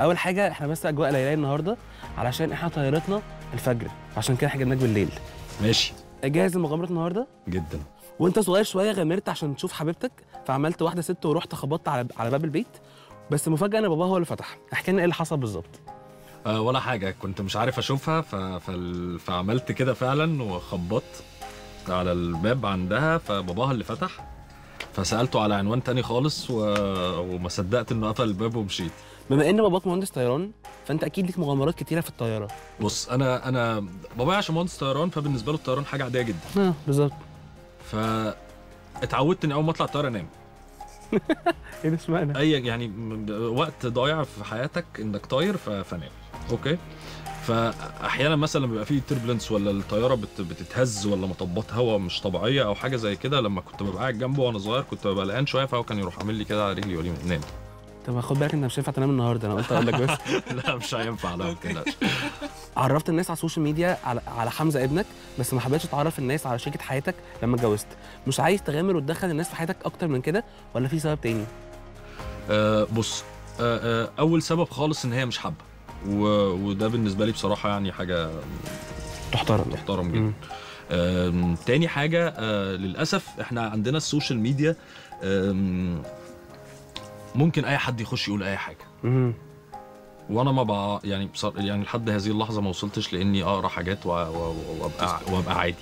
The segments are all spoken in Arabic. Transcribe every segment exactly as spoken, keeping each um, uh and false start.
اول حاجه احنا بس اجواء ليليه النهارده علشان احنا طيارتنا الفجر، عشان كده احنا جبناك بالليل. ماشي. جاهز لمغامره النهارده؟ جدا. وانت صغير شويه غامرت عشان تشوف حبيبتك، فعملت واحده ست ورحت خبطت على على باب البيت، بس مفاجاه ان باباها هو اللي فتح. احكي لنا ايه اللي حصل بالظبط. أه ولا حاجه، كنت مش عارف اشوفها ف... فال... فعملت كده فعلا وخبطت على الباب عندها، فباباها اللي فتح، فسالته على عنوان تاني خالص و... وما صدقت انه قفل الباب ومشيت. بما ان باباك مهندس طيران فانت اكيد ليك مغامرات كتيره في الطياره. بص انا انا بابايا عشان مهندس طيران فبالنسبه له الطيران حاجه عاديه جدا. اه بالظبط. ف اتعودت اني اول ما اطلع الطياره انام. ايه ده اشمعنى؟ اي يعني وقت ضايع في حياتك انك طاير ف... فنام. اوكي. فاحيانا مثلا بيبقى فيه تربلنس ولا الطياره بت... بتتهز ولا مطبات هواء مش طبيعيه او حاجه زي كده، لما كنت ببقى قاعد جنبه وانا صغير كنت ببقى قلقان شويه، فهو كان يروح عامل لي كده على رجلي يقول لي نام. طب خد بالك انت مش هينفع تنام النهارده، انا قلت اقول لك بس. لا مش هينفع، لا ما تقلقش. عرفت الناس على السوشيال ميديا على على حمزه ابنك، بس ما حبيتش تعرف الناس على شريكه حياتك لما اتجوزت. مش عايز تغامر وتدخل الناس في حياتك اكتر من كده ولا في سبب تاني؟ أه بص، أه أه اول سبب خالص ان هي مش حابه، وده بالنسبه لي بصراحه يعني حاجه تحترم تحترم جدا. آه، تاني حاجه آه، للاسف احنا عندنا السوشيال ميديا آه، ممكن اي حد يخش يقول اي حاجه. امم وانا ما بقى يعني يعني لحد هذه اللحظه ما وصلتش لاني اقرا حاجات وابقى وابقى عادي.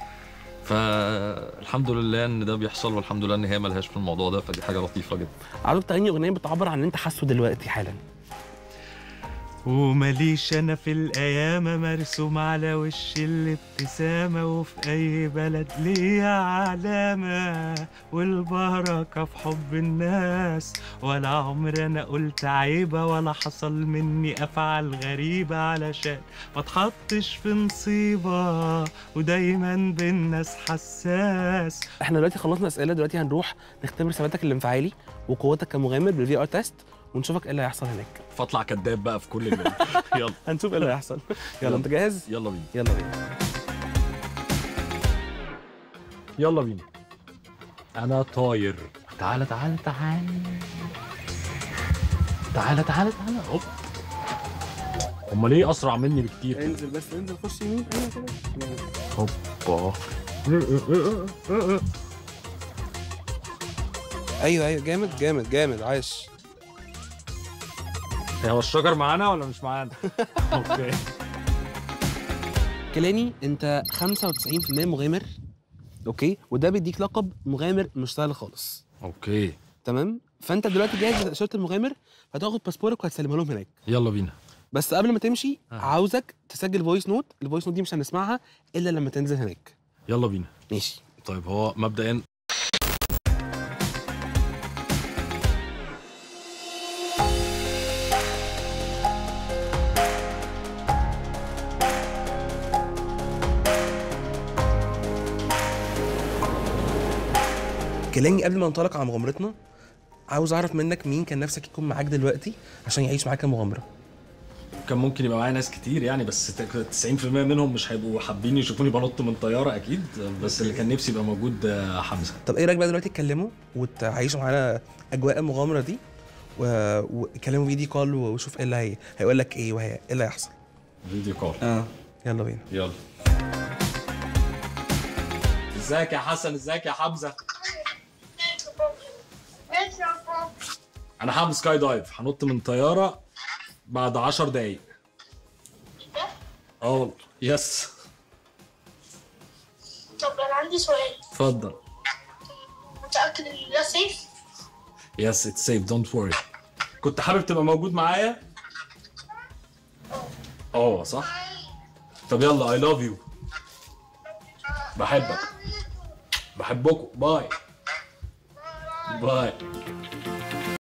فالحمد لله ان ده بيحصل، والحمد لله ان هي ملهاش في الموضوع ده، فدي حاجه لطيفه جدا. عاوزك تغني اغنيه بتعبر عن اللي انت حاسه دلوقتي حالا. ومليش انا في القيامة مرسوم على وشي الابتسامة، وفي اي بلد ليا علامة، والبركة في حب الناس، ولا عمر انا قلت عيبة ولا حصل مني افعال غريبة، علشان ما اتحطش في مصيبة ودايما بالناس حساس. احنا دلوقتي خلصنا اسئله، دلوقتي هنروح نختبر ثباتك الانفعالي وقوتك كمغامر بالفي ار تيست، ونشوفك ايه اللي هيحصل هناك. فاطلع كداب بقى في كل اللي يلا هنشوف ايه اللي هيحصل. يلا انت جاهز؟ يلا بينا. يلا بينا. يلا بينا. انا طاير. تعالى تعالى تعالى تعالى تعالى تعالى. هوب. امال ايه اسرع مني بكتير كده؟ انزل بس انزل، خش يمين. ايوه كده. هوبا. ايوه ايوه جامد جامد جامد، عايش. هو الشجر معانا ولا مش معانا؟ اوكي. كيلاني انت خمسة وتسعين في المية مغامر، اوكي، وده بيديك لقب مغامر مش سهل خالص. اوكي تمام، فانت دلوقتي جاهز لاشاره المغامر، هتاخد باسبورك وهتسلمها لهم هناك. يلا بينا. بس قبل ما تمشي آه. عاوزك تسجل فويس نوت، الفويس نوت دي مش هنسمعها الا لما تنزل هناك. يلا بينا. ماشي. طيب هو مبدئيا كلاني قبل ما ننطلق على مغامرتنا، عاوز اعرف منك مين كان نفسك يكون معاك دلوقتي عشان يعيش معاك المغامره. كان ممكن يبقى معايا ناس كتير يعني، بس تسعين في المية منهم مش هيبقوا حابين يشوفوني بنط من طياره اكيد، بس اللي كان نفسي يبقى موجود حمزه. طب ايه رايك بقى دلوقتي تكلموا وتعيشوا معانا اجواء المغامره دي، وكلموا فيديو كول وشوف ايه اللي هي هيقول لك ايه وهي ايه اللي هيحصل. فيديو كول. اه يلا بينا. يلا. ازيك يا حسن؟ ازيك يا حمزه؟ انا حامل سكاي دايف، هنط من طياره بعد عشر دقايق. اه والله. يس. طب انا عندي سؤال. اتفضل. متأكد ان ده سيف؟ يس اتس سيف، دونت وري. كنت حابب تبقى موجود معايا؟ اه صح؟ طب يلا، اي لاف يو. بحبك. بحبكم. باي. باي.